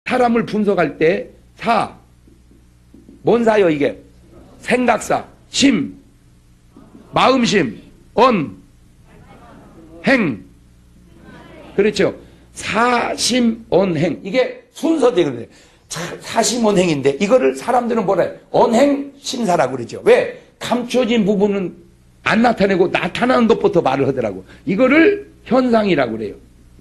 사람을 분석할 때 사, 뭔 사요 이게? 생각사, 심, 마음심, 언, 행. 그렇죠. 사심언행. 이게 순서대로돼요. 사심언행인데 이거를 사람들은 뭐라 해요? 언행심사라고 그러죠. 왜? 감춰진 부분은 안 나타내고 나타나는 것부터 말을 하더라고. 이거를 현상이라고 그래요.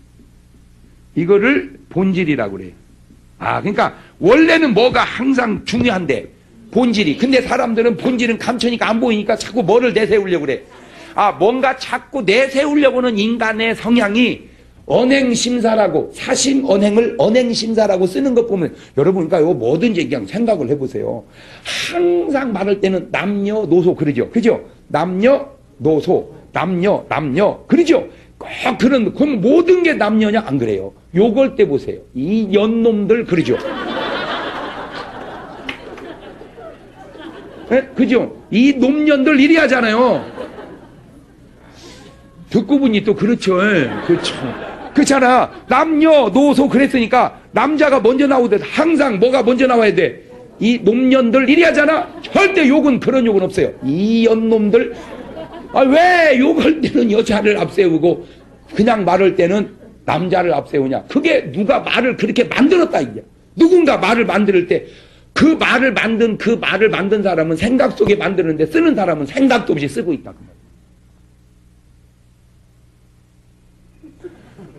이거를 본질이라고 그래요. 아, 그러니까 원래는 뭐가 항상 중요한데 본질이. 근데 사람들은 본질은 감춰니까 안 보이니까 자꾸 뭐를 내세우려고 그래. 아, 뭔가 자꾸 내세우려고 하는 인간의 성향이 언행심사라고, 사심언행을 언행심사라고 쓰는 것 보면 여러분, 그러니까 뭐든지 그냥 생각을 해보세요. 항상 말할 때는 남녀노소 그러죠. 그죠? 남녀노소, 남녀 그러죠? 꼭 그럼 모든 게 남녀냐? 안 그래요. 요걸 때 보세요. 이 연놈들 그러죠. 네? 그죠? 이 놈년들 이리 하잖아요. 듣고 보니 또 그렇죠. 그렇죠. 그렇잖아. 남녀노소 그랬으니까 남자가 먼저 나오듯 항상 뭐가 먼저 나와야 돼? 이 놈년들 이리 하잖아. 절대 욕은 그런 욕은 없어요. 이 연놈들. 아, 왜 욕할 때는 여자를 앞세우고 그냥 말할 때는 남자를 앞세우냐? 그게 누가 말을 그렇게 만들었다 이게. 누군가 말을 만들 때 그 말을 만든 사람은 생각 속에 만드는데 쓰는 사람은 생각도 없이 쓰고 있다 그 말.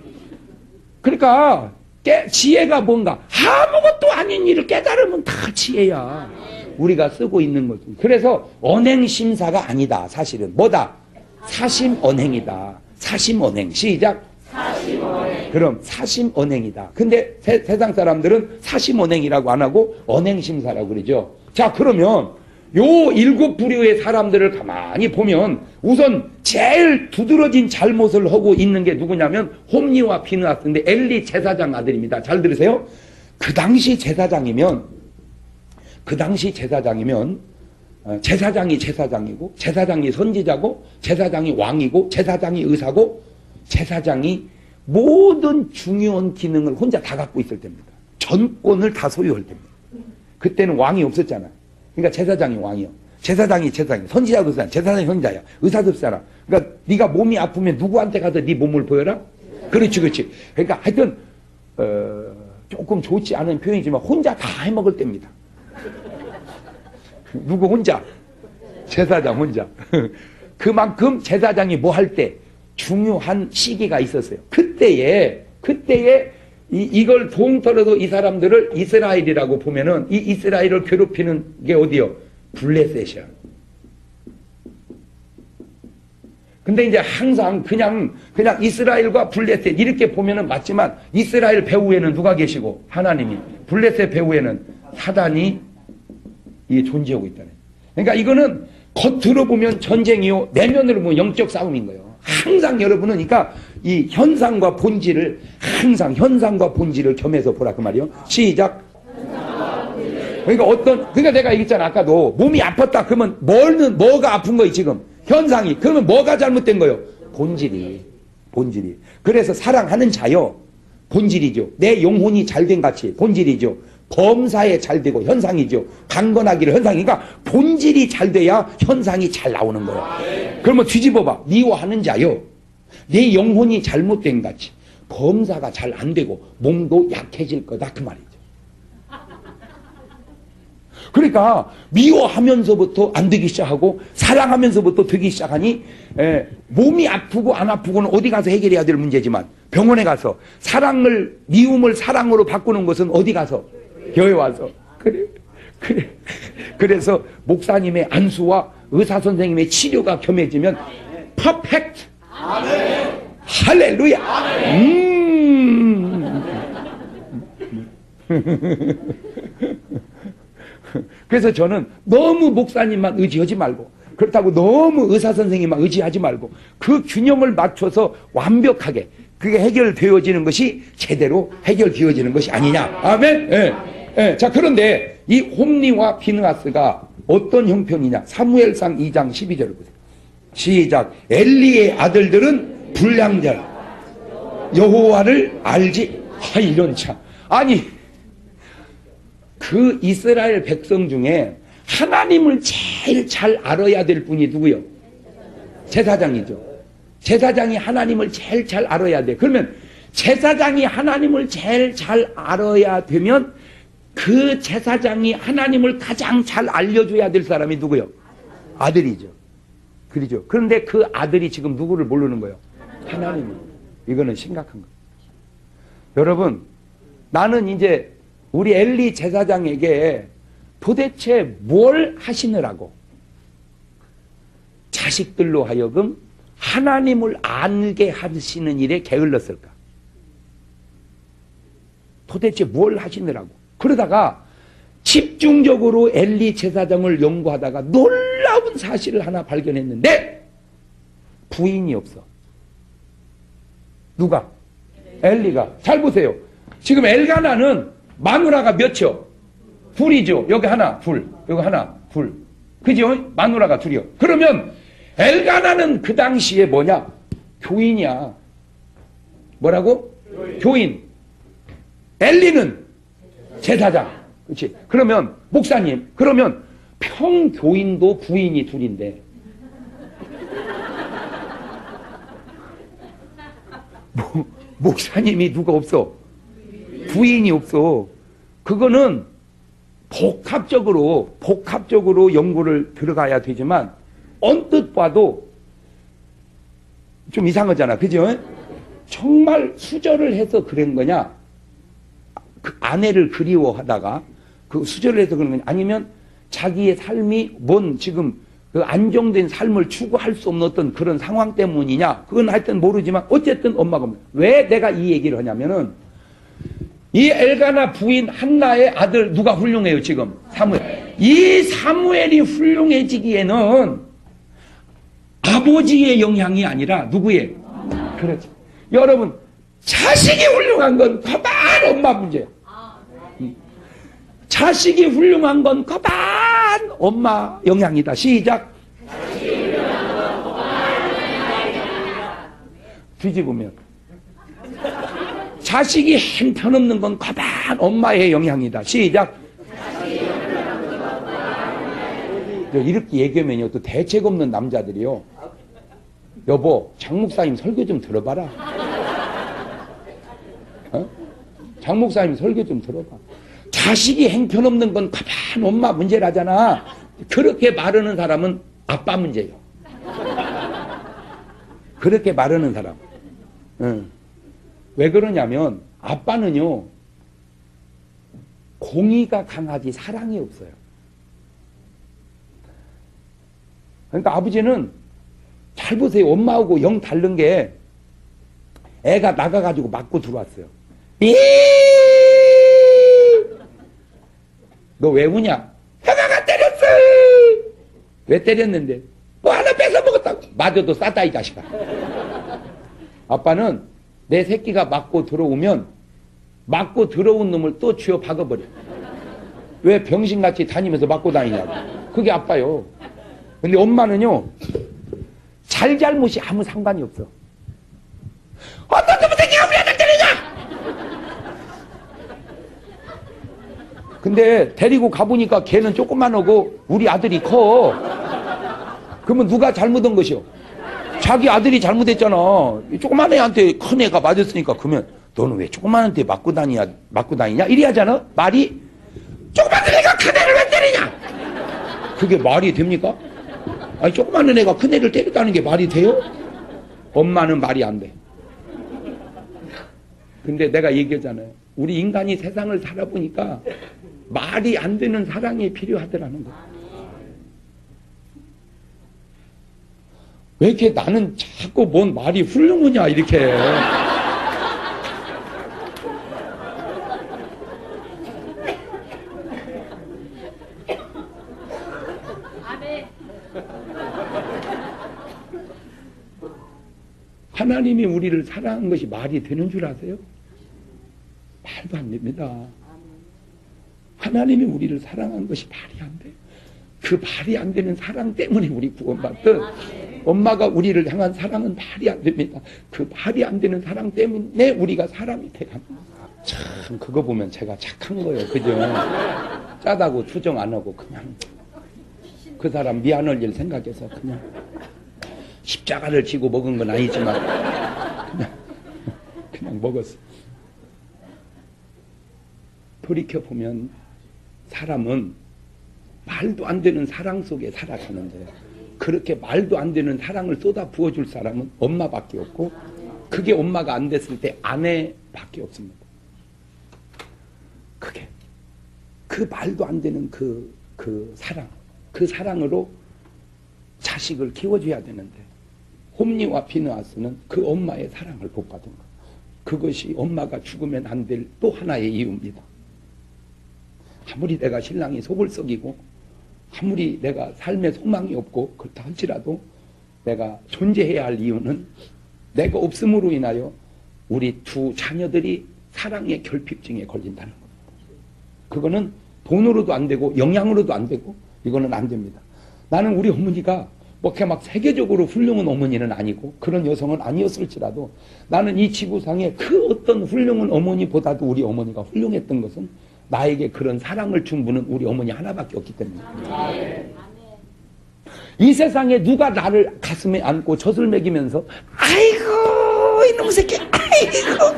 그러니까 지혜가 뭔가 아무것도 아닌 일을 깨달으면 다 지혜야. 우리가 쓰고 있는 거죠. 그래서 언행심사가 아니다. 사실은 뭐다? 사심언행이다. 사심언행. 시작. 사심언행. 그럼 사심언행이다. 근데 세상 사람들은 사심언행이라고 안 하고 언행심사라고 그러죠. 자, 그러면 요 일곱 부류의 사람들을 가만히 보면 우선 제일 두드러진 잘못을 하고 있는 게 누구냐면 홈리와 비느하스인데 엘리 제사장 아들입니다. 잘 들으세요. 그 당시 제사장이면 제사장이 제사장이고 제사장이 선지자고 제사장이 왕이고 제사장이 의사고 제사장이 모든 중요한 기능을 혼자 다 갖고 있을 때입니다. 전권을 다 소유할 때입니다. 그때는 왕이 없었잖아. 그러니까 제사장이 왕이요. 제사장이 선지자도 없잖아. 제사장이 선지자야. 의사도 없잖아. 그러니까 네가 몸이 아프면 누구한테 가서 네 몸을 보여라? 그렇지. 그러니까 하여튼 조금 좋지 않은 표현이지만 혼자 다 해먹을 때입니다. 누구 혼자? 제사장 혼자. 그만큼 제사장이 뭐 할 때 중요한 시기가 있었어요. 그때에 이걸 통틀어도 이 사람들을 이스라엘이라고 보면은 이 이스라엘을 괴롭히는 게 어디요? 블레셋이야. 근데 이제 항상 그냥 이스라엘과 블레셋 이렇게 보면은 맞지만 이스라엘 배후에는 누가 계시고 하나님이, 블레셋 배후에는 사단이 존재하고 있다네. 그러니까 이거는 겉으로 보면 전쟁이요, 내면으로 보면 영적 싸움인 거예요. 항상 여러분은 그러니까 이 현상과 본질을 겸해서 보라 그 말이요. 시작. 그러니까 내가 얘기했잖아 아까도 몸이 아팠다 그러면 뭐가 아픈 거예요 지금? 현상이. 그러면 뭐가 잘못된 거예요? 본질이. 그래서 사랑하는 자요, 본질이죠. 내 영혼이 잘된 같이 본질이죠. 범사에 잘 되고 현상이죠. 강건하기를 현상이. 그러니까 본질이 잘 돼야 현상이 잘 나오는 거예요. 그러면 뒤집어봐. 미워하는 자요, 내 영혼이 잘못된 같이 범사가 잘 안 되고 몸도 약해질 거다 그 말이죠. 그러니까 미워하면서부터 안 되기 시작하고 사랑하면서부터 되기 시작하니 몸이 아프고 안 아프고는 어디 가서 해결해야 될 문제지만 병원에 가서 미움을 사랑으로 바꾸는 것은 어디 가서? 교회 와서. 그래. 그래서 목사님의 안수와 의사 선생님의 치료가 겸해지면 퍼펙트. 아멘. 할렐루야. 그래서 저는 너무 목사님만 의지하지 말고, 그렇다고 너무 의사 선생님만 의지하지 말고 그 균형을 맞춰서 완벽하게 그게 해결되어지는 것이 제대로 해결되어지는 것이 아니냐. 아멘. 예. 자, 그런데 이 홈리와 비느하스가 어떤 형편이냐? 사무엘상 2장 12절을 보세요. 시작. 엘리의 아들들은 불량자, 여호와를 알지. 이런 참. 아니 그 이스라엘 백성 중에 하나님을 제일 잘 알아야 될 분이 누구요? 제사장이죠. 제사장이 하나님을 제일 잘 알아야 돼. 그러면 제사장이 하나님을 제일 잘 알아야 되면 그 제사장이 하나님을 가장 잘 알려줘야 될 사람이 누구요? 아들이죠. 그러죠. 그런데 그 아들이 지금 누구를 모르는 거예요? 하나님을. 이거는 심각한 거예요. 여러분, 나는 이제 우리 엘리 제사장에게 도대체 뭘 하시느라고 자식들로 하여금 하나님을 알게 하시는 일에 게을렀을까? 도대체 뭘 하시느라고? 그러다가 집중적으로 엘리 제사장을 연구하다가 놀라운 사실을 하나 발견했는데 부인이 없어. 누가? 엘리가. 잘 보세요. 지금 엘가나는 마누라가 몇이요? 둘이죠. 여기 하나, 둘. 여기 하나, 둘. 그죠? 마누라가 둘이요. 그러면 엘가나는 그 당시에 뭐냐? 교인이야. 뭐라고? 교인. 엘리는 제사장. 그렇지? 그러면 목사님, 그러면 평교인도 부인이 둘인데 목사님이 누가 없어? 부인이 없어. 그거는 복합적으로 연구를 들어가야 되지만 언뜻 봐도 좀 이상하잖아. 그죠? 정말 수절을 해서 그런 거냐? 그 아내를 그리워하다가 그 수절을 해서 그런 거냐? 아니면 자기의 삶이 뭔 지금 그 안정된 삶을 추구할 수 없는 어떤 그런 상황 때문이냐? 그건 하여튼 모르지만 어쨌든 엄마가 왜 내가 이 얘기를 하냐면은 이 엘가나 부인 한나의 아들 누가 훌륭해요 지금? 사무엘. 이 사무엘이 훌륭해지기에는 아버지의 영향이 아니라 누구의? 그렇죠. 여러분 자식이 훌륭한 건 거반 엄마 문제예요. 자식이 훌륭한 건 거반 엄마 영향이다. 시작. 뒤집으면 자식이 형편없는 건 거반 엄마의 영향이다. 시작. 이렇게 얘기하면요 또 대책 없는 남자들이요, 여보 장 목사님 설교 좀 들어봐라. 어? 장 목사님 설교 좀 들어봐. 자식이 형편없는 건 가만 엄마 문제라잖아. 그렇게 말하는 사람은 아빠 문제예요. 그렇게 말하는 사람. 왜 그러냐면 아빠는요 공의가 강하지 사랑이 없어요. 그러니까 아버지는 잘 보세요. 엄마하고 영 다른 게 애가 나가가지고 맞고 들어왔어요. 너 왜 우냐? 형아가 때렸어. 왜 때렸는데? 뭐 하나 뺏어 먹었다고. 맞아도 싸다 이 자식아. 아빠는 내 새끼가 맞고 들어오면 맞고 들어온 놈을 또 쥐어 박아버려. 왜 병신같이 다니면서 맞고 다니냐고. 그게 아빠요. 근데 엄마는요 잘잘못이 아무 상관이 없어. 어떤 놈의 새끼가 우리 아들 때리냐? 근데 데리고 가보니까 걔는 조금만 하고 우리 아들이 커. 그러면 누가 잘못한 것이요? 자기 아들이 잘못했잖아. 조그만 애한테 큰 애가 맞았으니까. 그러면 너는 왜 조그만 애한테 맞고 다니냐? 이리 하잖아. 말이 조그만 애가 큰 애를 왜 때리냐? 그게 말이 됩니까? 아니 조그만 애가 큰 애를 때렸다는 게 말이 돼요? 엄마는 말이 안 돼. 근데 내가 얘기했잖아요. 우리 인간이 세상을 살아보니까 말이 안 되는 사랑이 필요하더라는 거야. 왜 이렇게 나는 자꾸 뭔 말이 훌륭하냐 이렇게. 하나님이 우리를 사랑한 것이 말이 되는 줄 아세요? 말도 안 됩니다. 하나님이 우리를 사랑한 것이 말이 안 돼요. 그 말이 안 되는 사랑 때문에 우리 구원받듯 엄마가 우리를 향한 사랑은 말이 안 됩니다. 그 말이 안 되는 사랑 때문에 우리가 사람이 돼갑니다. 참 그거 보면 제가 착한 거예요. 그죠? 짜다고 투정 안 하고 그냥 그 사람 미안할 일 생각해서 그냥 십자가를 지고 먹은 건 아니지만 그냥 먹었어. 돌이켜보면 사람은 말도 안 되는 사랑 속에 살아가는데 그렇게 말도 안 되는 사랑을 쏟아 부어줄 사람은 엄마밖에 없고 그게 엄마가 안 됐을 때 아내밖에 없습니다. 그게 그 말도 안 되는 그 사랑, 그 사랑으로 자식을 키워줘야 되는데 홈리와 피느하스는 그 엄마의 사랑을 못 받은 것. 그것이 엄마가 죽으면 안 될 또 하나의 이유입니다. 아무리 내가 신랑이 속을 썩이고 아무리 내가 삶에 소망이 없고 그렇다 할지라도 내가 존재해야 할 이유는 내가 없음으로 인하여 우리 두 자녀들이 사랑의 결핍증에 걸린다는 겁니다. 그거는 돈으로도 안 되고 영양으로도 안 되고 이거는 안 됩니다. 나는 우리 어머니가 뭐 그렇게 막 세계적으로 훌륭한 어머니는 아니고 그런 여성은 아니었을지라도 나는 이 지구상에 그 어떤 훌륭한 어머니보다도 우리 어머니가 훌륭했던 것은 나에게 그런 사랑을 준 분은 우리 어머니 하나밖에 없기 때문입니다. 이 세상에 누가 나를 가슴에 안고 젖을 먹이면서 아이고 이놈 새끼 아이고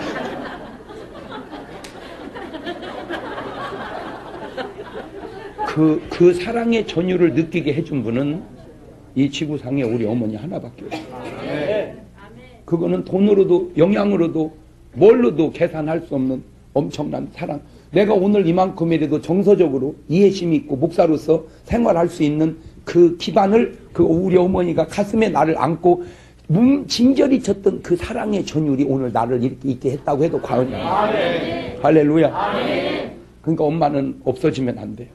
그 사랑의 전율을 느끼게 해준 분은 이 지구상에 우리 어머니 하나밖에 없어요. 그거는 돈으로도 영양으로도 뭘로도 계산할 수 없는 엄청난 사랑. 내가 오늘 이만큼이라도 정서적으로 이해심이 있고 목사로서 생활할 수 있는 그 기반을 그 우리 어머니가 가슴에 나를 안고 진절이 쳤던 그 사랑의 전율이 오늘 나를 이렇게 있게 했다고 해도 과언이 아니에요. 할렐루야. 그러니까 엄마는 없어지면 안 돼요.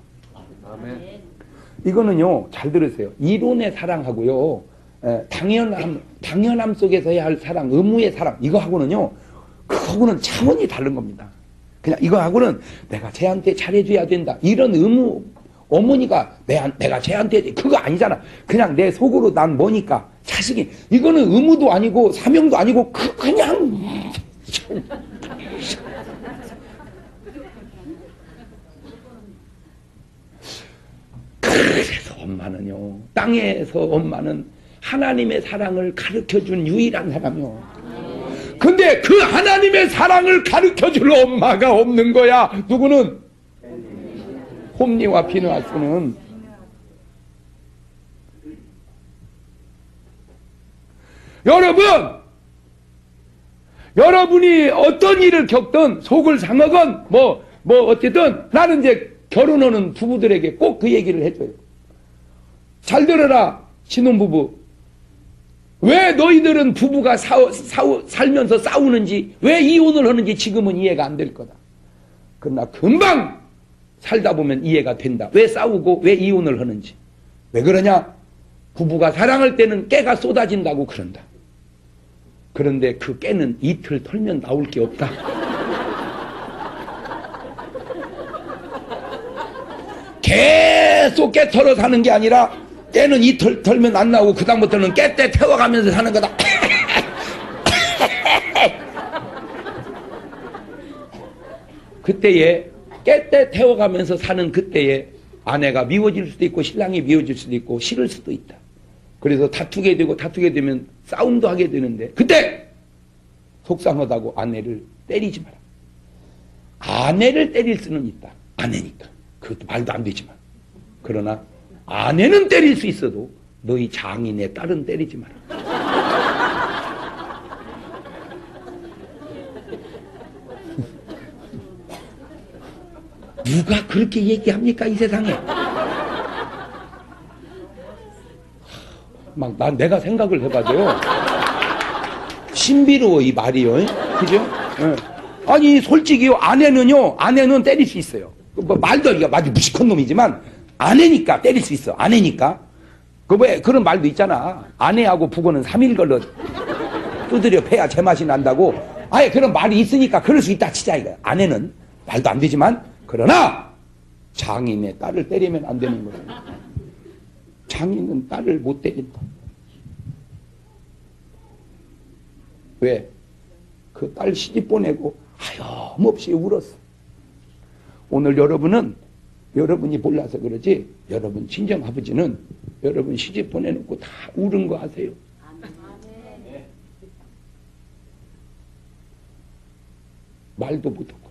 이거는요, 잘 들으세요. 이론의 사랑하고요, 당연함 속에서 해야 할 사랑, 의무의 사랑, 이거하고는요, 그거하고는 차원이 다른 겁니다. 그냥 이거하고는 내가 쟤한테 잘해줘야 된다. 이런 의무, 어머니가 내가 쟤한테, 그거 아니잖아. 그냥 내 속으로 난 뭐니까, 자식이. 이거는 의무도 아니고, 사명도 아니고, 그냥. 그래서 엄마는요, 땅에서 엄마는 하나님의 사랑을 가르쳐준 유일한 사람이요. 근데 그 하나님의 사랑을 가르쳐줄 엄마가 없는 거야. 누구는? 홈리와 피느하스는. 여러분이 어떤 일을 겪든 속을 상하건 뭐 어쨌든 나는 이제 결혼하는 부부들에게 꼭 그 얘기를 해줘요. 잘 들어라, 신혼부부. 왜 너희들은 부부가 살면서 싸우는지, 왜 이혼을 하는지 지금은 이해가 안 될 거다. 그러나 금방 살다 보면 이해가 된다. 왜 싸우고 왜 이혼을 하는지. 왜 그러냐? 부부가 사랑할 때는 깨가 쏟아진다고 그런다. 그런데 그 깨는 이틀 털면 나올 게 없다. 계속 깨 털어 사는 게 아니라 깨는 이틀 털면 안 나오고 그 다음부터는 깨때 태워가면서 사는 거다. 그때에 깨때 태워가면서 사는 그때에 아내가 미워질 수도 있고 신랑이 미워질 수도 있고 싫을 수도 있다. 그래서 다투게 되면 싸움도 하게 되는데 그때 속상하다고 아내를 때리지 마라. 아내를 때릴 수는 있다. 아내니까. 그것도 말도 안 되지만. 그러나 아내는 때릴 수 있어도 너희 장인의 딸은 때리지 마라. 누가 그렇게 얘기합니까 이 세상에. 막 내가 생각을 해봐도요 신비로워 이 말이요. 그죠? 아니 솔직히요 아내는 때릴 수 있어요. 뭐 말도 아주 무식한 놈이지만 아내니까 때릴 수 있어. 아내니까. 왜 그런 말도 있잖아. 아내하고 부부는 3일 걸러 두드려 패야 제맛이 난다고. 아예 그런 말이 있으니까 그럴 수 있다 치자 이거야. 아내는 말도 안 되지만 그러나 장인의 딸을 때리면 안 되는 거예요. 장인은 딸을 못 때린다. 왜? 그 딸 시집 보내고 하염없이 울었어. 오늘 여러분은 여러분이 몰라서 그러지 여러분 친정아버지는 여러분 시집 보내놓고 다 울은 거 아세요? 말도 못하고.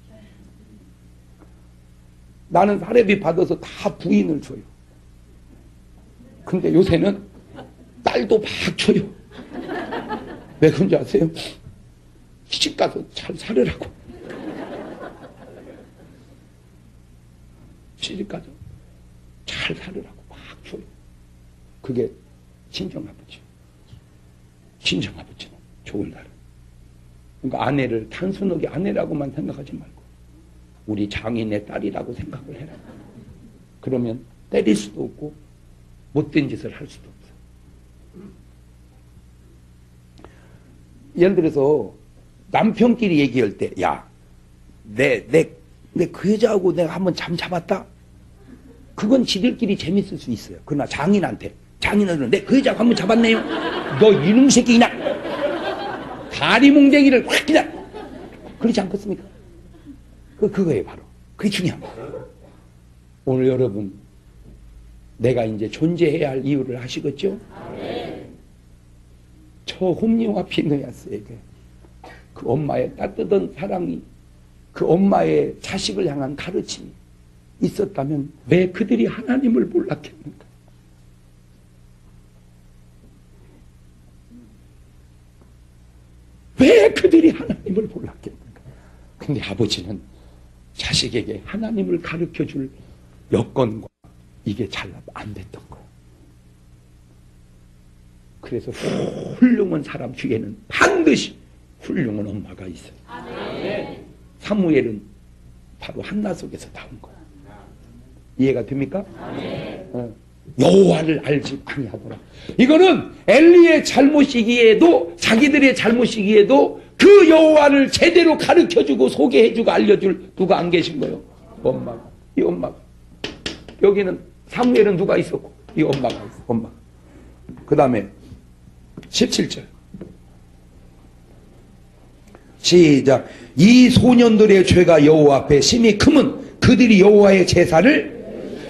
나는 사례비 받아서 다 부인을 줘요. 근데 요새는 딸도 막 줘요. 왜 그런지 아세요? 시집가서 잘 살으라고. 시집가서 잘 살으라고 막 줘요. 그게 친정아버지. 친정아버지는 좋은 나라. 그러니까 아내를 단순하게 아내라고만 생각하지 말고 우리 장인의 딸이라고 생각을 해라. 그러면 때릴 수도 없고 못된 짓을 할 수도 없어. 예를 들어서 남편끼리 얘기할 때, 야, 내 그 여자하고 내가 한번 잠 잡았다? 그건 지들끼리 재밌을 수 있어요. 그러나 장인한테, 장인은 내 그 여자하고 한번 잡았네요? 너 이놈 새끼나! 다리 몽댕이를 확 그냥! 그렇지 않겠습니까? 그거예요, 바로. 그게 중요한 거예요. 오늘 여러분, 내가 이제 존재해야 할 이유를 아시겠죠? 저 홈리와 피느야스에게 그 엄마의 따뜻한 사랑이, 그 엄마의 자식을 향한 가르침이 있었다면 왜 그들이 하나님을 몰랐겠는가? 왜 그들이 하나님을 몰랐겠는가? 근데 아버지는 자식에게 하나님을 가르쳐줄 여건과 이게 잘 안 됐던 거예요. 그래서 훌륭한 사람 뒤에는 반드시 훌륭한 엄마가 있어요. 사무엘은 바로 한나 속에서 나온 거예요. 이해가 됩니까? 여호와를 알지 아니하더라. 이거는 엘리의 잘못이기에도 자기들의 잘못이기에도 그 여호와를 제대로 가르쳐주고 소개해주고 알려줄 누가 안 계신 거예요? 엄마가. 이 엄마가. 여기는 사무엘은 누가 있었고 이 엄마가 있어. 엄마. 그 다음에 17절 시작. 이 소년들의 죄가 여호와 앞에 심히 크면 그들이 여호와의 제사를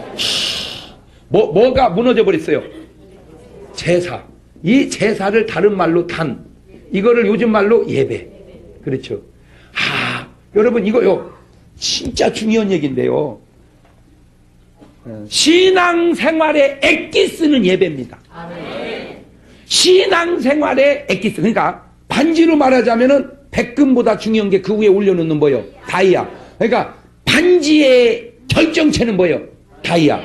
뭐가 무너져 버렸어요? 제사. 이 제사를 다른 말로 단, 이거를 요즘 말로 예배. 그렇죠. 여러분 이거요 진짜 중요한 얘기인데요. 신앙생활에 애끼 쓰는 예배입니다. 신앙생활에 애끼 쓰. 그러니까 반지로 말하자면은 백금보다 중요한 게 그 위에 올려놓는 뭐예요? 다이아. 그러니까 반지의 결정체는 뭐예요? 다이아.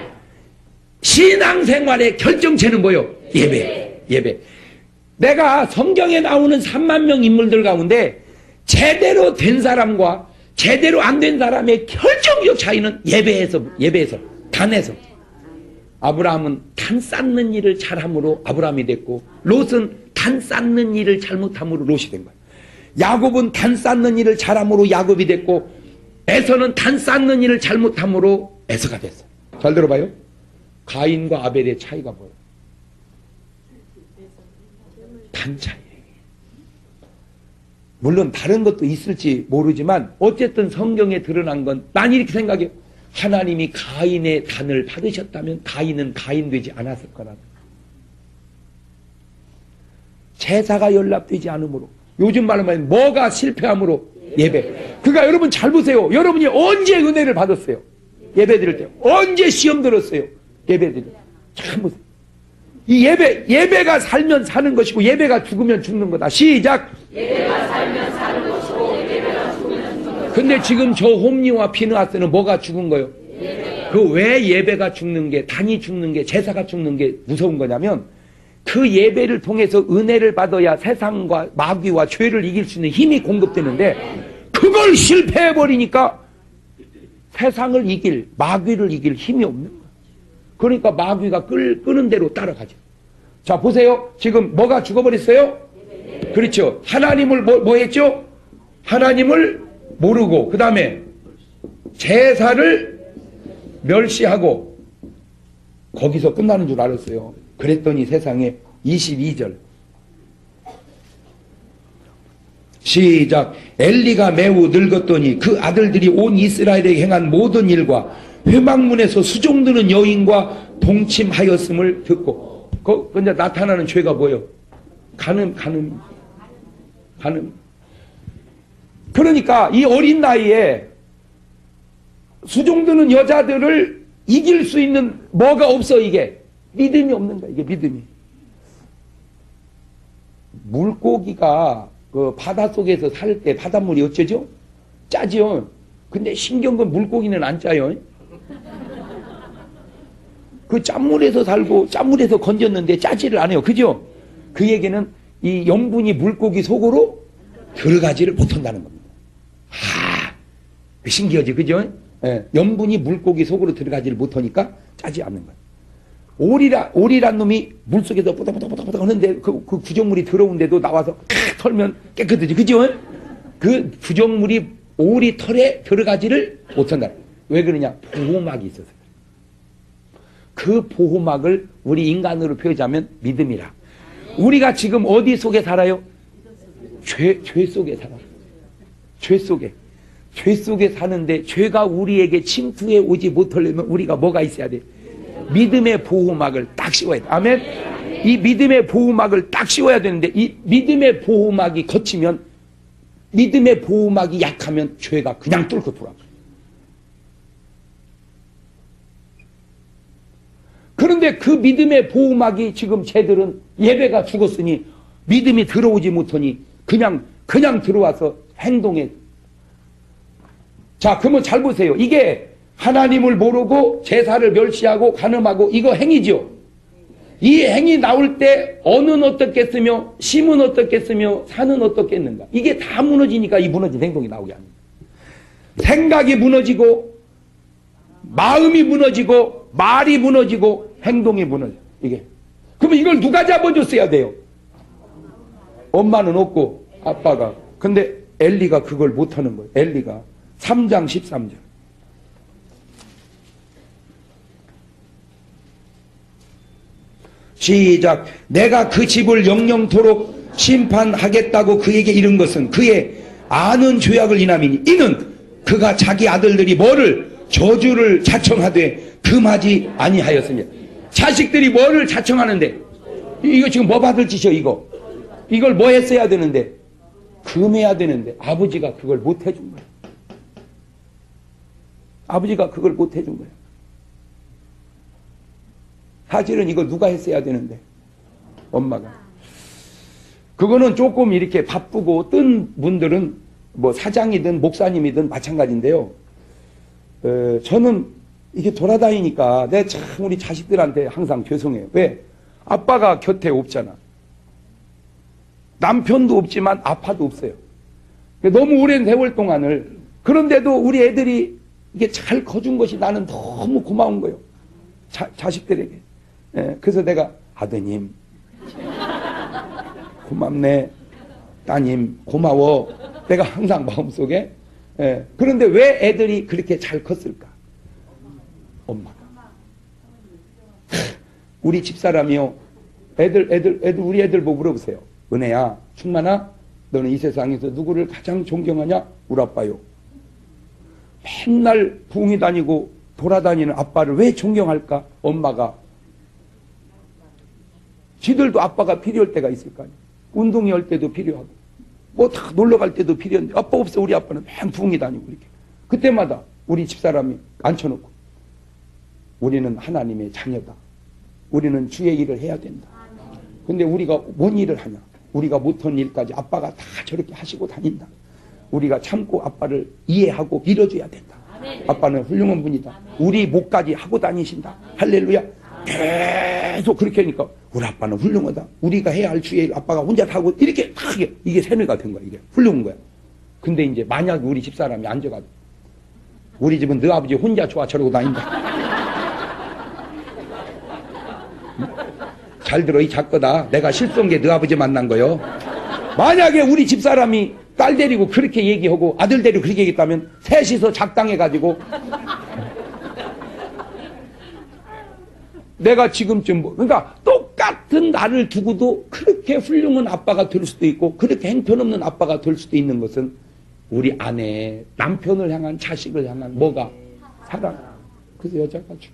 신앙생활의 결정체는 뭐예요? 예배. 예배. 내가 성경에 나오는 3만 명 인물들 가운데 제대로 된 사람과 제대로 안 된 사람의 결정적 차이는 예배에서 단에서. 아브라함은 단 쌓는 일을 잘함으로 아브라함이 됐고, 롯은 단 쌓는 일을 잘못함으로 롯이 된 거예요. 야곱은 단 쌓는 일을 잘함으로 야곱이 됐고, 에서는 단 쌓는 일을 잘못함으로 에서가 됐어요. 잘 들어봐요. 가인과 아벨의 차이가 뭐예요? 단 차이예요. 물론 다른 것도 있을지 모르지만 어쨌든 성경에 드러난 건, 난 이렇게 생각해요. 하나님이 가인의 단을 받으셨다면 가인은 가인 되지 않았을 거라는. 제사가 연락되지 않으므로, 요즘 말로 말하면 뭐가 실패함으로? 예배. 그러니까 여러분 잘 보세요. 여러분이 언제 은혜를 받았어요? 예배 드릴 때. 언제 시험 들었어요? 예배 드릴 때. 참 보세요. 이 예배가 살면 사는 것이고 예배가 죽으면 죽는 거다. 시작. 예배가 살면 사는 것이고 예배가 죽으면 죽는 거다. 근데 지금 저 홈리와 피느하스는 뭐가 죽은 거예요? 그 왜 예배가 죽는 게, 단이 죽는 게, 제사가 죽는 게 무서운 거냐면, 그 예배를 통해서 은혜를 받아야 세상과 마귀와 죄를 이길 수 있는 힘이 공급되는데, 그걸 실패해버리니까 세상을 이길, 마귀를 이길 힘이 없는 거예요. 그러니까 마귀가 끄는 대로 따라가죠. 자, 보세요. 지금 뭐가 죽어버렸어요? 그렇죠. 하나님을 뭐 했죠? 하나님을 모르고, 그 다음에 제사를 멸시하고, 거기서 끝나는 줄 알았어요. 그랬더니 세상에 22절 시작. 엘리가 매우 늙었더니 그 아들들이 온 이스라엘에게 행한 모든 일과 회막문에서 수종드는 여인과 동침하였음을 듣고. 근데 나타나는 죄가 뭐예요? 간음. 그러니까 이 어린 나이에 수종드는 여자들을 이길 수 있는 뭐가 없어. 이게 믿음이 없는 거야. 이게 믿음이. 물고기가 그 바닷속에서 살 때 바닷물이 어쩌죠? 짜죠. 근데 신기한 건 물고기는 안 짜요. 그 짠물에서 살고 짠물에서 건졌는데 짜지를 않아요. 그죠? 그 얘기는 이 염분이 물고기 속으로 들어가지를 못한다는 겁니다. 신기하지, 그죠? 예, 염분이 물고기 속으로 들어가지를 못하니까 짜지 않는 거예요. 오리란 놈이 물속에서 뽀덕뽀덕뽀덕 하는데 그 구정물이 들어온데도 나와서 털면 깨끗하지, 그죠? 그 구정물이 오리 털에 들어가지를 못한다. 왜 그러냐? 보호막이 있어서. 그 보호막을 우리 인간으로 표현하자면 믿음이라. 우리가 지금 어디 속에 살아요? 죄 속에 살아요. 죄 속에 사는데 죄가 우리에게 침투해 오지 못하려면 우리가 뭐가 있어야 돼? 믿음의 보호막을 딱 씌워야 돼. 아멘? 이 믿음의 보호막을 딱 씌워야 되는데 이 믿음의 보호막이 거치면, 믿음의 보호막이 약하면 죄가 그냥 뚫고 들어와. 그런데 그 믿음의 보호막이 지금 쟤들은 예배가 죽었으니 믿음이 들어오지 못하니 그냥 들어와서 행동에. 자, 그러면 잘 보세요. 이게 하나님을 모르고 제사를 멸시하고 간음하고 이거 행위죠. 이 행위 나올 때 언은 어떻겠으며 심은 어떻겠으며 산은 어떻겠는가. 이게 다 무너지니까 이 무너진 행동이 나오게 합니다. 생각이 무너지고 마음이 무너지고 말이 무너지고 행동이 무너져. 이게. 그러면 이걸 누가 잡아줬어야 돼요? 엄마는 없고 아빠가. 근데 엘리가 그걸 못하는 거예요. 엘리가 3장 13절. 시작. 내가 그 집을 영영토록 심판하겠다고 그에게 이른 것은 그의 아는 죄악을 인함이니 이는 그가 자기 아들들이 뭐를 저주를 자청하되 금하지 아니하였습니다. 자식들이 뭐를 자청하는데 이거 지금 뭐 받을 짓이요? 이걸 뭐 했어야 되는데 금해야 되는데 아버지가 그걸 못 해준 거예요. 아버지가 그걸 못 해준 거예요. 사실은 이걸 누가 했어야 되는데 엄마가. 그거는 조금 이렇게 바쁘고 뜬 분들은 뭐 사장이든 목사님이든 마찬가지인데요. 저는 이게 돌아다니니까 내가 참 우리 자식들한테 항상 죄송해요. 왜? 아빠가 곁에 없잖아. 남편도 없지만 아빠도 없어요. 너무 오랜 세월 동안을. 그런데도 우리 애들이 이게 잘 커준 것이 나는 너무 고마운 거예요. 자식들에게. 그래서 내가 아드님 고맙네, 따님 고마워, 내가 항상 마음속에. 그런데 왜 애들이 그렇게 잘 컸을까? 엄마가. 우리 집사람이요, 우리 애들 보고 물어보세요. 은혜야, 충만아, 너는 이 세상에서 누구를 가장 존경하냐? 우리 아빠요. 맨날 부흥이 다니고 돌아다니는 아빠를 왜 존경할까? 엄마가. 지들도 아빠가 필요할 때가 있을 거 아니야. 운동회 할 때도 필요하고 뭐 다 놀러 갈 때도 필요한데 아빠 없어. 우리 아빠는 맨 부흥이 다니고 이렇게. 그때마다 우리 집사람이 앉혀놓고 우리는 하나님의 자녀다. 우리는 주의 일을 해야 된다. 근데 우리가 뭔 일을 하냐? 우리가 못한 일까지 아빠가 다 저렇게 하시고 다닌다. 우리가 참고 아빠를 이해하고 밀어줘야 된다. 아빠는 훌륭한 분이다. 우리 목까지 하고 다니신다. 할렐루야. 계속 그렇게 하니까 우리 아빠는 훌륭하다. 우리가 해야 할 주의 일 아빠가 혼자 하고 이렇게 크게 이게 세뇌가 된 거야. 이게 훌륭한 거야. 근데 이제 만약 우리 집사람이 앉아가지고 우리 집은 너 아버지 혼자 좋아 저러고 다닌다. 잘 들어, 이 작거다. 내가 실수한 게 너 아버지 만난 거요. 만약에 우리 집사람이 딸 데리고 그렇게 얘기하고 아들 데리고 그렇게 얘기했다면 셋이서 작당해가지고 내가 지금쯤 그러니까 똑같은 나를 두고도 그렇게 훌륭한 아빠가 될 수도 있고 그렇게 행편없는 아빠가 될 수도 있는 것은 우리 아내, 남편을 향한, 자식을 향한 뭐가? 사랑. 그래서 여자가 죽어.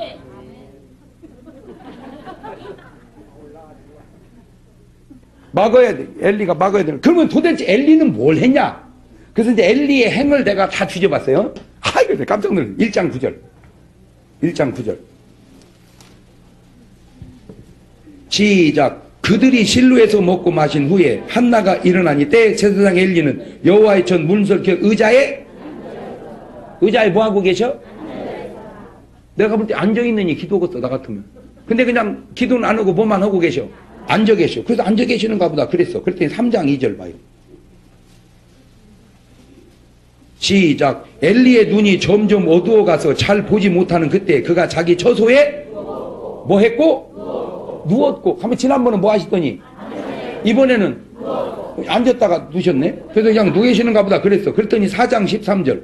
막아야 돼. 엘리가 막아야 돼. 그러면 도대체 엘리는 뭘 했냐? 그래서 이제 엘리의 행을 내가 다 뒤져봤어요. 이거 깜짝 놀랐어. 1장 9절. 1장 9절. 시작. 그들이 실로에서 먹고 마신 후에 한나가 일어나니 때 제사장 엘리는 여호와의 전 문설켜 의자에 뭐하고 계셔? 내가 볼 때 앉아있느니 기도하겠어 나 같으면. 근데 그냥 기도는 안 하고 뭐만 하고 계셔? 앉아 계셔. 그래서 앉아 계시는가 보다 그랬어. 그랬더니 3장 2절 봐요. 시작. 엘리의 눈이 점점 어두워가서 잘 보지 못하는 그때 그가 자기 처소에 뭐 했고? 누웠고. 하면 지난번은 뭐 하시더니? 이번에는 앉았다가 누셨네. 그래서 그냥 누워 계시는가 보다 그랬어. 그랬더니 4장 13절.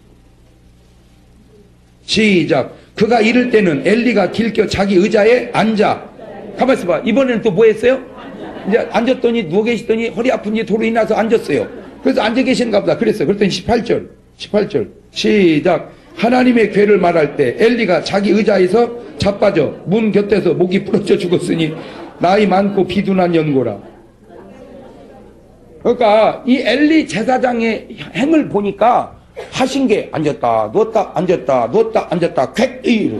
시작. 그가 이럴 때는 엘리가 들켜 자기 의자에 앉아. 가만히 있어봐. 이번에는 또 뭐 했어요? 이제 앉았더니 누워 계시더니 허리 아픈지 도로 인해서 앉았어요. 그래서 앉아 계시는가 보다 그랬어. 그랬더니 18절. 시작. 하나님의 괴를 말할 때 엘리가 자기 의자에서 자빠져 문 곁에서 목이 부러져 죽었으니 나이 많고 비둔한 연고라. 그러니까 이 엘리 제사장의 행을 보니까 하신 게 앉았다 누웠다 앉았다 누웠다 앉았다 쾌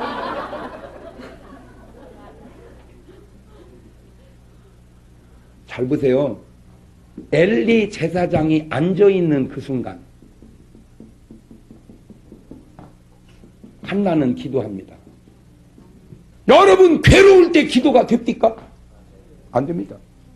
잘 보세요. 엘리 제사장이 앉아있는 그 순간 한나는 기도합니다. 여러분 괴로울 때 기도가 됩니까? 안 됩니다.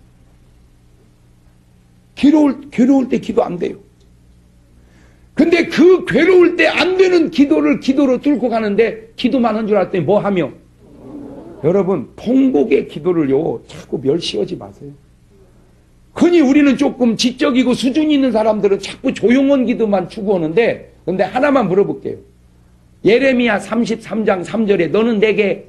괴로울 때 기도 안 돼요. 근데 그 괴로울 때 안 되는 기도를 기도로 뚫고 가는데 기도만 한 줄 알았더니 뭐 하며? 여러분 통곡의 기도를요 자꾸 멸시하지 마세요. 흔히 우리는 조금 지적이고 수준 있는 사람들은 자꾸 조용한 기도만 추구하는데 근데 하나만 물어볼게요. 예레미야 33장 3절에 너는 내게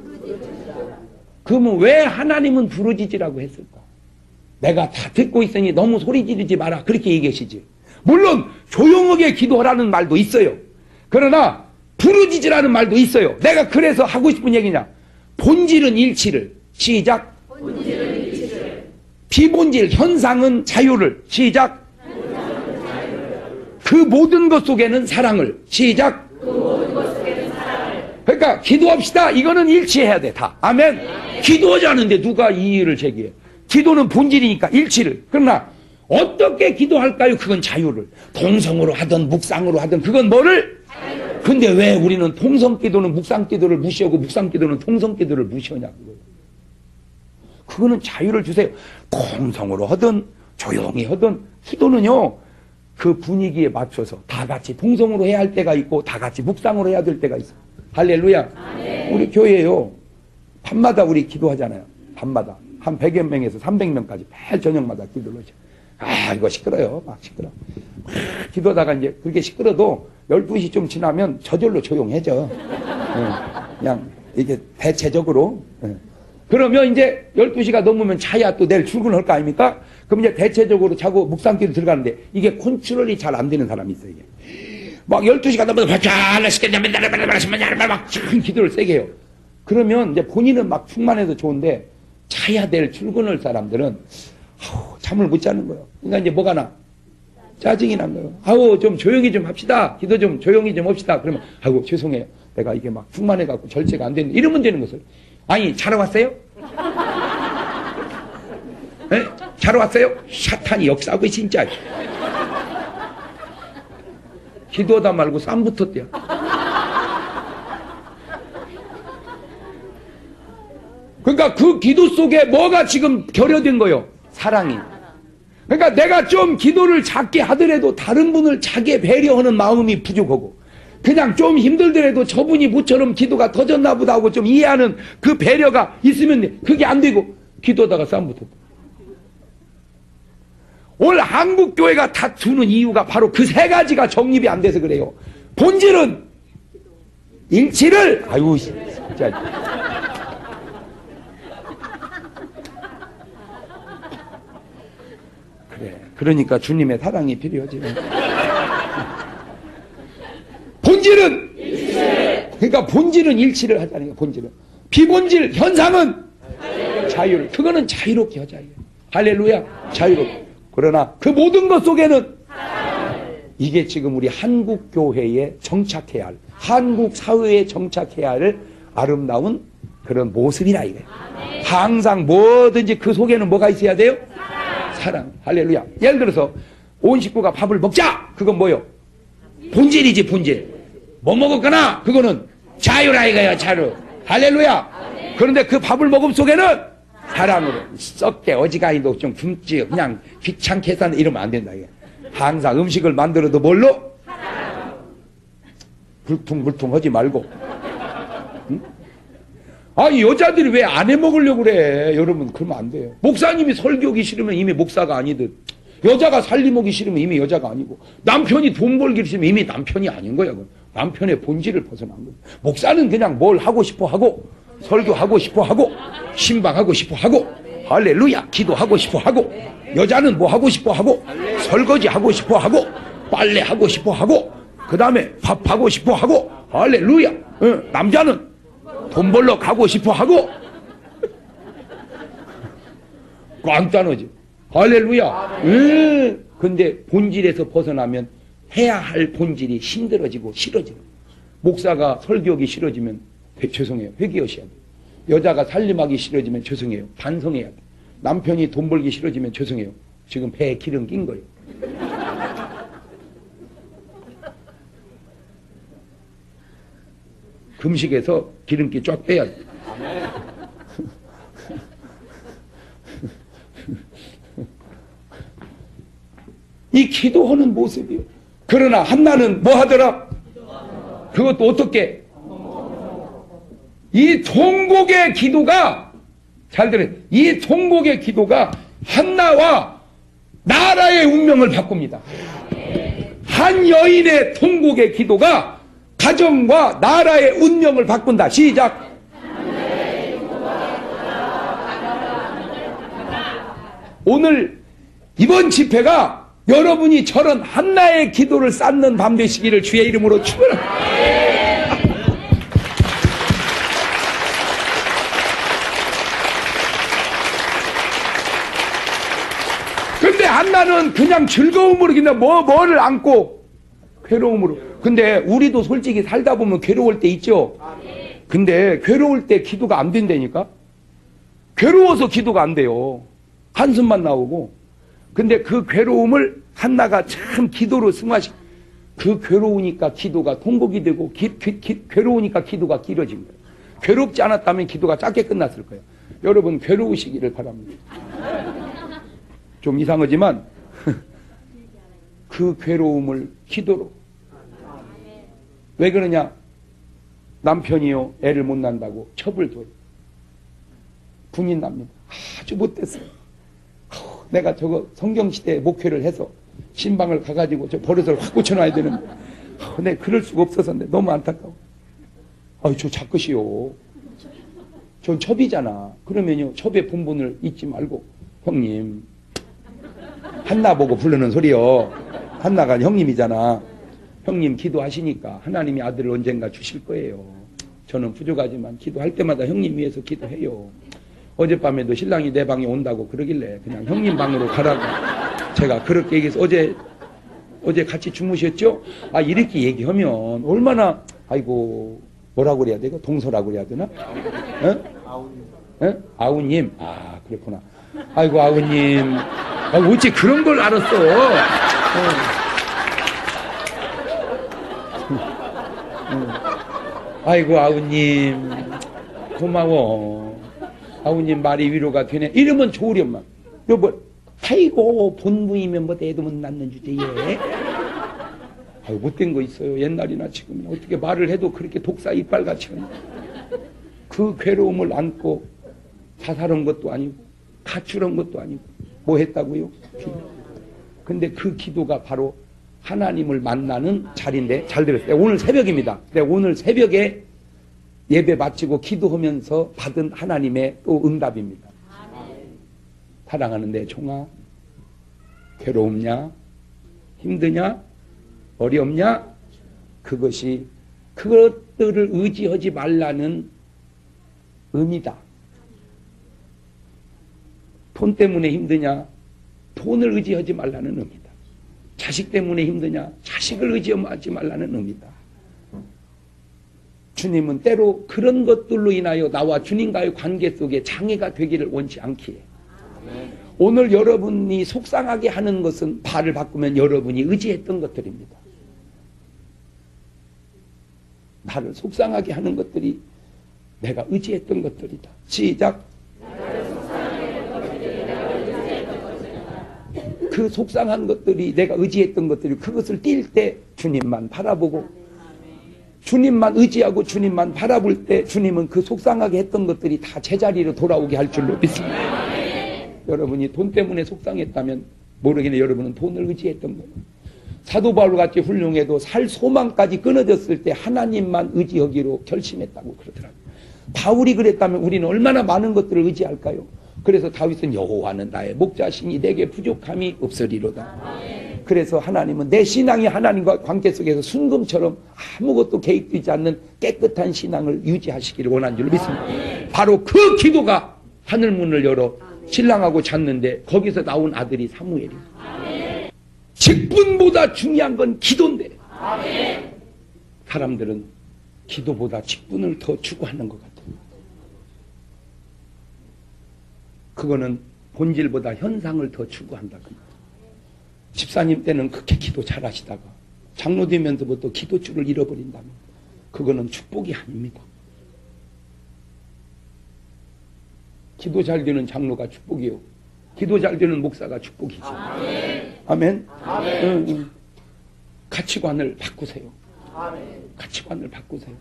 그러면 왜 하나님은 부르짖으라고 했을까? 내가 다 듣고 있으니 너무 소리 지르지 마라 그렇게 얘기하시지. 물론 조용하게 기도하라는 말도 있어요. 그러나 부르짖으라는 말도 있어요. 내가 그래서 하고 싶은 얘기냐. 본질은 일치를. 시작. 본질은 일치를. 비본질 현상은 자유를. 시작. 그 모든 것 속에는 사랑을. 시작. 그 모든 것 속에는 사랑을. 그러니까 기도합시다. 이거는 일치해야 돼 다. 아멘. 기도하지 않는데 누가 이의를 제기해. 기도는 본질이니까 일치를. 그러나 어떻게 기도할까요? 그건 자유를. 통성으로 하든 묵상으로 하든 그건 뭐를? 자유를. 근데 왜 우리는 통성기도는 묵상기도를 무시하고 묵상기도는 통성기도를 무시하냐 그거예요. 그거는 자유를 주세요. 통성으로 하든 조용히 하든 기도는요 그 분위기에 맞춰서 다 같이 통성으로 해야 할 때가 있고 다 같이 묵상으로 해야 될 때가 있어. 할렐루야. 아멘. 우리 교회에요 밤마다 우리 기도하잖아요. 밤마다 한 100여 명에서 300명까지 매일 저녁마다 기도를 하죠. 이거 시끄러요. 막 시끄러. 막 기도하다가 이제 그렇게 시끄러도 12시 좀 지나면 저절로 조용해져. 그냥 이게 대체적으로. 그러면 이제 12시가 넘으면 자야 또 내일 출근할 거 아닙니까? 그럼 이제 대체적으로 자고 묵상기도 들어가는데 이게 컨트롤이 잘 안 되는 사람이 있어요. 이게. 막 12시가 넘어서 막 기도를 세게 해요. 그러면 이제 본인은 막 충만해서 좋은데 자야 될 출근할 사람들은 잠을 못 자는 거예요. 그러니까 이제 뭐가 나? 짜증이 난 거예요. 좀 조용히 좀 합시다. 기도 좀 조용히 좀 합시다. 그러면 죄송해요. 내가 이게 막 충만해갖고 절제가 안 되는 이러면 되는 것을. 아니 자러 왔어요? 네? 자러 왔어요? 사탄이 역사하고 진짜. 기도하다 말고 쌈 붙었대요. 그러니까 그 기도 속에 뭐가 지금 결여된 거예요? 사랑이. 그러니까 내가 좀 기도를 작게 하더라도 다른 분을 작게 배려하는 마음이 부족하고 그냥 좀 힘들더라도 저분이 모처럼 기도가 터졌나 보다 하고 좀 이해하는 그 배려가 있으면 그게 안 되고 기도하다가 싸움 붙었다. 오늘 한국교회가 다투는 이유가 바로 그 세 가지가 정립이 안 돼서 그래요. 본질은 일치를 진짜. 그러니까 주님의 사랑이 필요하지. 본질은 일치. 그러니까 본질은 일치를 하자는 거예요. 본질은. 비본질, 현상은 자유. 그거는 자유롭게 하자예요. 할렐루야. 자유롭게. 그러나 그 모든 것 속에는 이게 지금 우리 한국 교회에 정착해야 할, 한국 사회에 정착해야 할 아름다운 그런 모습이라 이거예요. 항상 뭐든지 그 속에는 뭐가 있어야 돼요? 사랑. 할렐루야. 예를 들어서 온 식구가 밥을 먹자. 그건 뭐요? 본질이지, 본질. 뭐 먹었거나 그거는 자유라 이거예요. 자유. 할렐루야. 그런데 그 밥을 먹음 속에는 사랑으로 썩게 어지간히도 좀 굶지 그냥 귀찮게 해서 이러면 안 된다 이게. 항상 음식을 만들어도 뭘로? 불퉁불퉁 하지 말고. 응? 아니 여자들이 왜 안 해 먹으려고 그래? 여러분 그러면 안 돼요. 목사님이 설교하기 싫으면 이미 목사가 아니듯, 여자가 살림하기 싫으면 이미 여자가 아니고, 남편이 돈 벌기 싫으면 이미 남편이 아닌 거야. 남편의 본질을 벗어난 거야. 목사는 그냥 뭘 하고 싶어 하고, 설교하고 싶어 하고, 신방하고 싶어 하고, 할렐루야 기도하고 싶어 하고, 여자는 뭐 하고 싶어 하고, 설거지 하고 싶어 하고, 빨래 하고 싶어 하고, 그 다음에 밥하고 싶어 하고, 할렐루야. 남자는 돈 벌러 가고 싶어 하고. 꽝짜너지. 할렐루야. 근데 본질에서 벗어나면 해야 할 본질이 힘들어지고 싫어져요. 목사가 설교하기 싫어지면 죄송해요. 회개하셔야 돼요. 여자가 살림하기 싫어지면 죄송해요. 반성해야 돼요. 남편이 돈 벌기 싫어지면 죄송해요. 지금 배에 기름 낀 거예요. 금식에서 기름기 쫙 빼야 돼. 이 기도하는 모습이요. 그러나 한나는 뭐 하더라? 그것도 어떻게? 이 통곡의 기도가, 잘 들어요. 이 통곡의 기도가 한나와 나라의 운명을 바꿉니다. 한 여인의 통곡의 기도가 가정과 나라의 운명을 바꾼다. 시작. 오늘 이번 집회가 여러분이 저런 한나의 기도를 쌓는 밤 되시기를 주의 이름으로 축원합니다. 근데 한나는 그냥 즐거움으로 그냥 뭐를 안고 괴로움으로. 근데 우리도 솔직히 살다 보면 괴로울 때 있죠. 근데 괴로울 때 기도가 안 된다니까. 괴로워서 기도가 안 돼요. 한숨만 나오고. 근데 그 괴로움을 한나가 참 기도로 승화시. 그 괴로우니까 기도가 통곡이 되고 괴로우니까 기도가 길어진 거예요. 괴롭지 않았다면 기도가 짧게 끝났을 거예요. 여러분 괴로우시기를 바랍니다. 좀 이상하지만 그 괴로움을 기도로. 왜 그러냐? 남편이요 애를 못 낳는다고 첩을 둬요. 분이 납니다. 아주 못됐어요. 내가 저거 성경시대에 목회를 해서 신방을 가가지고 저 버릇을 확 고쳐놔야 되는데 내 그럴 수가 없어서인데 너무 안타까워. 아유 저 작것이요. 전 첩이잖아. 그러면요 첩의 본분을 잊지 말고 형님 한나 보고 부르는 소리요. 한나가 형님이잖아. 형님 기도하시니까 하나님이 아들을 언젠가 주실 거예요. 저는 부족하지만 기도할 때마다 형님 위해서 기도해요. 어젯밤에도 신랑이 내 방에 온다고 그러길래 그냥 형님 방으로 가라고 제가 그렇게 얘기해서 어제 같이 주무셨죠? 아 이렇게 얘기하면 얼마나 아이고 뭐라고 그래야 되고 동서라고 그래야 되나? 아우님. 아우님. 아 그렇구나. 아이고 아우님. 아, 어찌 그런 걸 알았어. 아이고 아우님 고마워. 아우님 말이 위로가 되네. 이러면 좋으련만. 여보, 아이고 본부이면 뭐 애도 못 낳는 주제에. 아유 못된 거 있어요. 옛날이나 지금 어떻게 말을 해도 그렇게 독사 이빨같이. 그 괴로움을 안고 자살한 것도 아니고 가출한 것도 아니고 뭐 했다고요? 기도. 근데 그 기도가 바로 하나님을 만나는 자리인데, 잘 들었어요. 오늘 새벽입니다. 오늘 새벽에 예배 마치고 기도하면서 받은 하나님의 또 응답입니다. 사랑하는 내 종아, 괴로움냐? 힘드냐? 어렵냐? 그것이 그것들을 의지하지 말라는 의미다. 돈 때문에 힘드냐? 돈을 의지하지 말라는 의미다. 자식 때문에 힘드냐? 자식을 의지하지 말라는 의미다. 주님은 때로 그런 것들로 인하여 나와 주님과의 관계 속에 장애가 되기를 원치 않기에 오늘 여러분이 속상하게 하는 것은 발을 바꾸면 여러분이 의지했던 것들입니다. 나를 속상하게 하는 것들이 내가 의지했던 것들이다. 시작. 그 속상한 것들이 내가 의지했던 것들이 그것을 띌 때 주님만 바라보고 주님만 의지하고 주님만 바라볼 때 주님은 그 속상하게 했던 것들이 다 제자리로 돌아오게 할 줄로 믿습니다. 여러분이 돈 때문에 속상했다면 모르겠네. 여러분은 돈을 의지했던 거예요. 사도 바울같이 훌륭해도 살 소망까지 끊어졌을 때 하나님만 의지하기로 결심했다고 그러더라고요. 바울이 그랬다면 우리는 얼마나 많은 것들을 의지할까요? 그래서 다윗은 여호와는 나의 목자시니 내게 부족함이 없으리로다. 그래서 하나님은 내 신앙이 하나님과 관계 속에서 순금처럼 아무것도 개입되지 않는 깨끗한 신앙을 유지하시기를 원하는 줄 믿습니다. 바로 그 기도가 하늘문을 열어 신랑하고 잤는데 거기서 나온 아들이 사무엘이에요. 직분보다 중요한 건 기도인데 사람들은 기도보다 직분을 더 추구하는 것 같아요. 그거는 본질보다 현상을 더 추구한다. 집사님 때는 그렇게 기도 잘하시다가 장로 되면서부터 기도줄을 잃어버린다면 그거는 축복이 아닙니다. 기도 잘 되는 장로가 축복이요. 기도 잘 되는 목사가 축복이죠. 아멘. 아멘. 가치관을 바꾸세요. 가치관을 바꾸세요.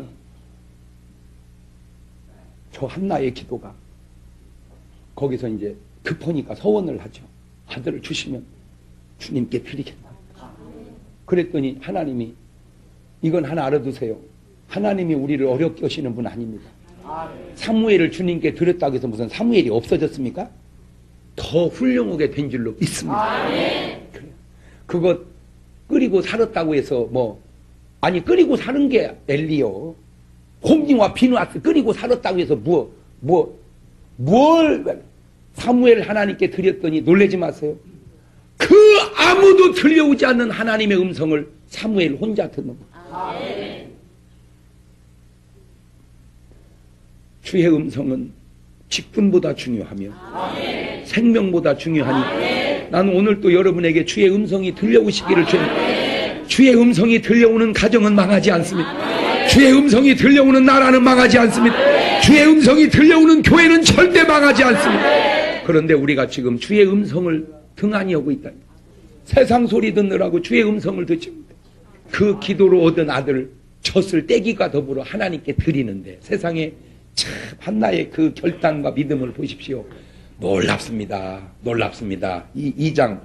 저 한나의 기도가 거기서 이제 급하니까 서원을 하죠. 아들을 주시면 주님께 드리겠다. 그랬더니 하나님이 이건 하나 알아두세요. 하나님이 우리를 어렵게 하시는 분 아닙니다. 사무엘을 주님께 드렸다고 해서 무슨 사무엘이 없어졌습니까? 더 훌륭하게 된 줄로 믿습니다. 그래요. 그거 끓이고 살았다고 해서 아니 끓이고 사는 게 엘리요. 콩지와 비누아스 끓이고 살았다고 해서 뭘 사무엘 하나님께 드렸더니 놀라지 마세요. 그 아무도 들려오지 않는 하나님의 음성을 사무엘 혼자 듣는 거예요. 주의 음성은 직분보다 중요하며 생명보다 중요하니 나는 오늘 또 여러분에게 주의 음성이 들려오시기를 주님. 주의 음성이 들려오는 가정은 망하지 않습니다. 주의 음성이 들려오는 나라는 망하지 않습니다. 주의 음성이 들려오는 교회는 절대 망하지 않습니다. 그런데 우리가 지금 주의 음성을 등한히 하고 있다. 세상 소리 듣느라고 주의 음성을 듣지 못해. 그 기도로 얻은 아들을 젖을 떼기가 더불어 하나님께 드리는데 세상에 참 한나의 그 결단과 믿음을 보십시오. 놀랍습니다. 놀랍습니다. 1장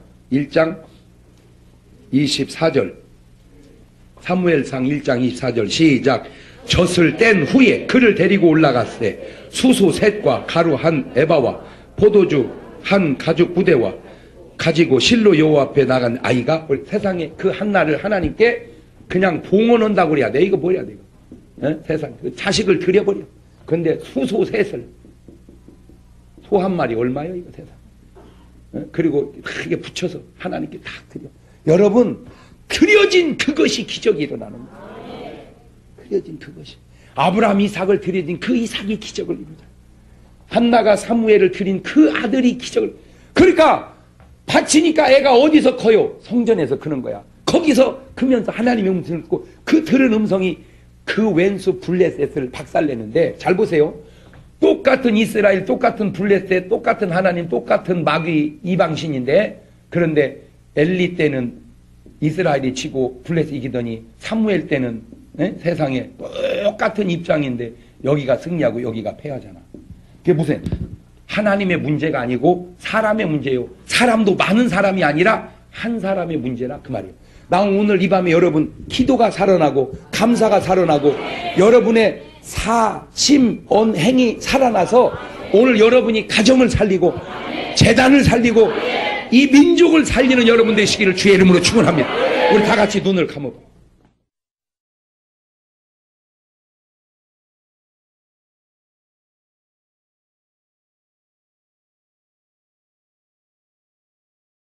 24절 사무엘상 1장 24절 시작. 젖을 뗀 후에 그를 데리고 올라갔을 때 수소 셋과 가루 한 에바와 포도주 한 가죽 부대와 가지고 실로 여호와 앞에 나간 아이가 우리 세상에 그 한나를 하나님께 그냥 봉헌한다고 그래야 돼. 이거 뭐야 돼 이거. 세상 그 자식을 드려버려. 근데 수소 셋을 소 한 마리 얼마요 이거 세상. 그리고 크게 붙여서 하나님께 딱 드려. 여러분 드려진 그것이 기적이 일어나는 거예요. 드려진 그것이 아브라함 이삭을 드려진 그 이삭이 기적을 이루자. 한나가 사무엘을 드린 그 아들이 기적을. 그러니까 바치니까 애가 어디서 커요? 성전에서 크는 거야. 거기서 크면서 하나님의 음성을 듣고 그 들은 음성이 그 왼수 블레셋을 박살내는데 잘 보세요. 똑같은 이스라엘, 똑같은 블레셋, 똑같은 하나님, 똑같은 마귀 이방신인데 그런데 엘리 때는 이스라엘이 치고 블레셋 이기더니 사무엘 때는 세상에 똑같은 입장인데 여기가 승리하고 여기가 패하잖아. 그게 무슨 하나님의 문제가 아니고 사람의 문제요. 사람도 많은 사람이 아니라 한 사람의 문제라 그 말이에요. 나 오늘 이 밤에 여러분 기도가 살아나고 감사가 살아나고 여러분의 사심언행이 살아나서 오늘 여러분이 가정을 살리고 재단을 살리고 이 민족을 살리는 여러분 되시기를 주의 이름으로 축원합니다. 우리 다 같이 눈을 감아봐.